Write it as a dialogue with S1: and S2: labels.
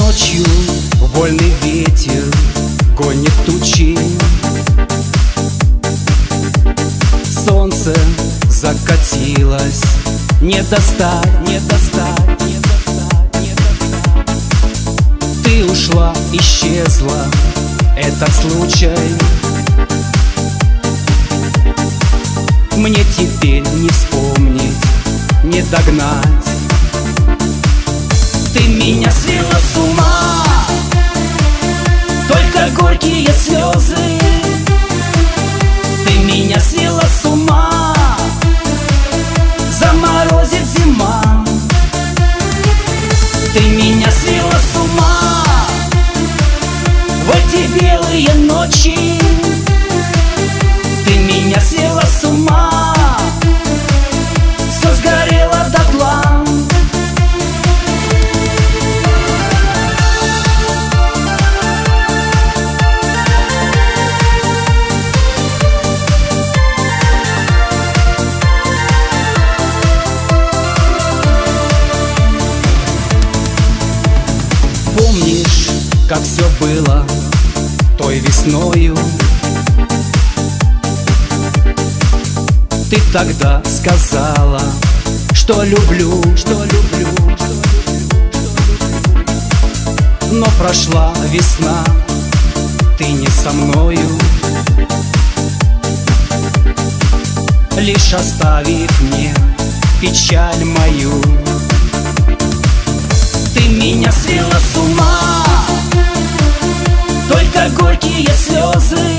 S1: ночью вольный ветер гонит тучи. Солнце закатилось, не достать, не достать, не достать, не достать. Ты ушла, исчезла, этот случай мне теперь не вспомнить, не догнать. Ты меня свела с ума, только горькие слезы. Ты меня свела с ума, заморозит зима. Ты меня свела с ума в эти белые ночи. Ты меня свела с ума, все сгорело дотла. Помнишь, как все было той весною? Ты тогда сказала, что люблю, что люблю, что люблю. Но прошла весна, ты не со мною, лишь оставив мне печаль мою. Ты меня свела с ума, только горькие слезы.